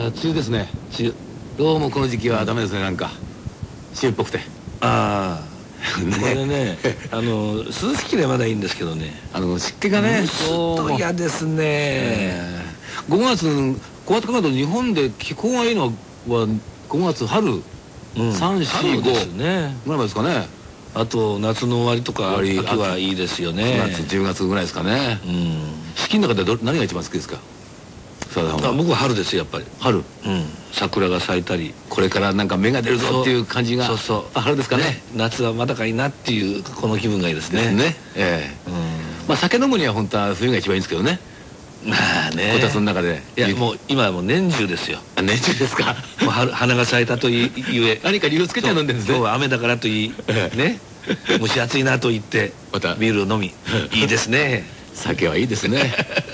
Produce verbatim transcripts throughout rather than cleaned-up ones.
梅雨ですね。梅雨。どうもこの時期はダメですね、なんか梅雨っぽくて。 ああ、これね、あの涼しければまだいいんですけどね、 あの湿気がね、 どうも嫌ですね。 ごがつ、こうやって考えると日本で気候がいいのはごがつ、春さん、し、ごですね。 ぐらいですかね。 あと夏の終わりとか秋はいいですよね。 くがつ、じゅうがつぐらいですかね。四季の中でど何が一番好きですか？ 僕は春ですよ、やっぱり。 春。 桜が咲いたり、 これからなんか芽が出るぞっていう感じが。 そうそう。春ですかね。夏はまだかいなっていうこの気分がいいですね。 ね。ええ。まあ酒飲むには本当は冬が一番いいんですけどね。 まあね。 こたつの中で。 いやもう今はもう年中ですよ。 年中ですか。 もう花が咲いたとゆえ。 何か理由つけて飲んでるんですね。 今日は雨だからといいね。蒸し暑いなと言ってまたビールを飲み、いいですね。 酒はいいですね。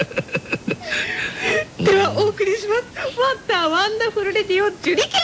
ではお送りします。ワンダーワンダフルレディオジュリケン。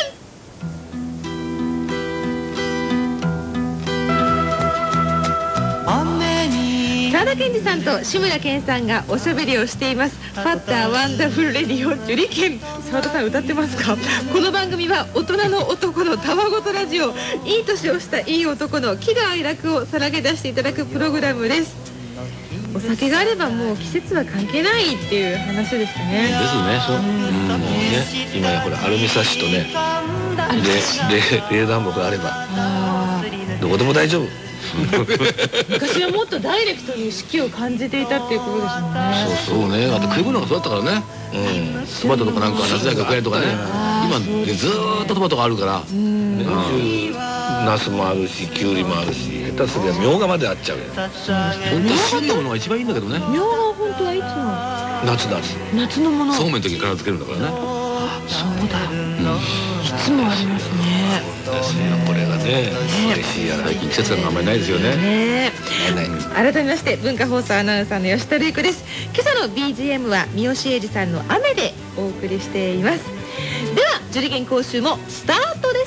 沢田研二さんと志村けんさんがおしゃべりをしています。ファッターワンダフルレディオジュリケン。沢田さん歌ってますか？この番組は大人の男のたわごとラジオ、いい年をしたいい男の喜怒哀楽をさらけ出していただくプログラムです。お酒があればもう季節は関係ないっていう話でしたね。 ですね。そう。もうね、今やこれアルミサッシとね、で冷暖房があればどこでも大丈夫。 昔はもっとダイレクトに四季を感じていたっていうことですもんね。 そうそうね。あと食い物がそうだったからね。トマトとかなんか夏野菜が食えるとかね。今ずーっとトマトがあるから。 ナスもあるし、キュウリもあるし、下手すりゃみょうがまであっちゃうよ。 本当旬のものが一番いいんだけどね。 みょうがは本当はいつの？ 夏夏。 夏のもの。 そうめんの時に体つけるんだからね。 そうだ。いつもありますね。 ですよ、これがね、嬉しいやら。 最近季節感があんまりないですよね。 改めまして文化放送アナウンサーの吉田瑠衣子です。今朝の ビージーエム は三好英二さんの雨でお送りしています。ではジュリケン講習もスタートです。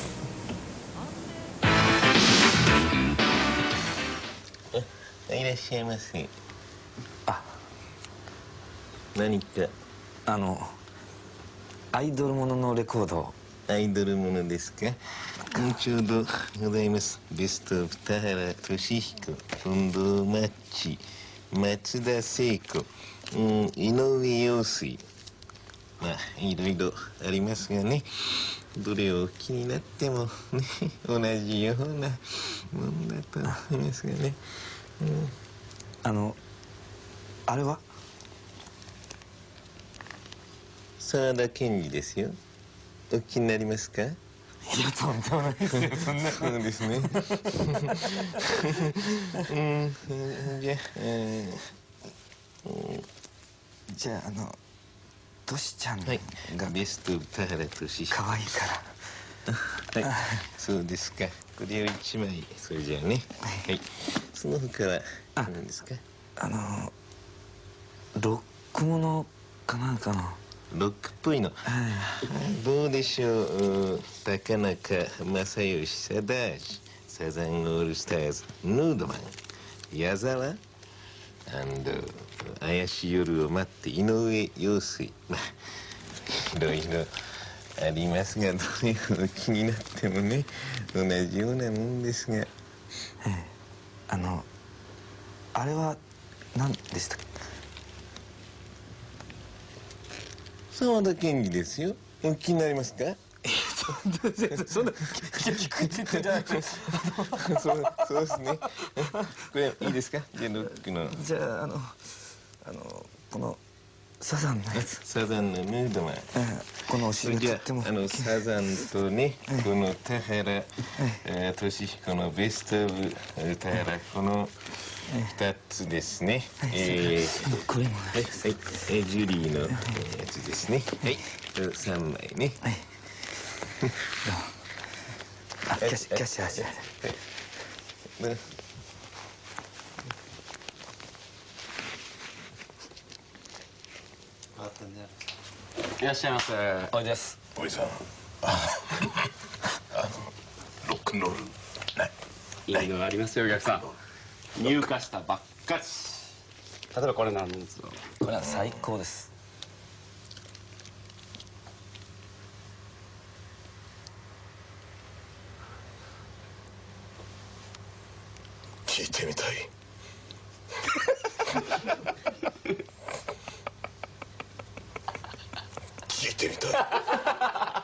いらっしゃいませ。あ、何かあのアイドルもののレコードを。 アイドルものですか？ちょうどございます。ベスト田原俊彦、近藤マッチ、松田聖子、うん、井上陽水、まあいろいろありますがね、どれを気になってもね同じようなもんだと思いますがね。うん、 あのあれは沢田研二ですよ。お気になりますか？いや、 とんでもないですよ、そんな。 そうですね。うん、じゃあ、 じゃあ、あのトシちゃんが、はい、 ベスト田原俊彦。 可愛いから。 はい、そうですか。これを一枚、それじゃあね。はい。その他は何ですか？ あのロックものかなんかの。 ロックっぽいの。どうでしょう。高中正義、サダージ、サザンオールスターズ、ヌードマン、矢沢、アンド怪しい夜を待って井上陽水。まあいろいろありますが、どれを気になってもね同じようなもんですが。ええ、あのあれは何でしたっけ？ 沢田研二ですよ。お気になりますか？ そんな聞くって言ってじゃないですそうそうですね。これいいですか？じゃあロックの。 じゃああのあのこのサザンのやつ。 サザンのヌードマン。 このお尻がとっても。 あのサザンとね、この田原俊彦のベストオブ田原、この二つですね。ええ、 これもはいはい、ジュリーのやつですね。はい、三枚ね。はい。 あ、キャッシュキャッシュキャッシュ。 いらっしゃいませ。 おいです。 おいさん。あのロックンロールない。 いいのがありますよ、お客さん。入荷したばっかり。例えばこれなんですよ。 これは最高です。 聞いてみたい聞いてみたい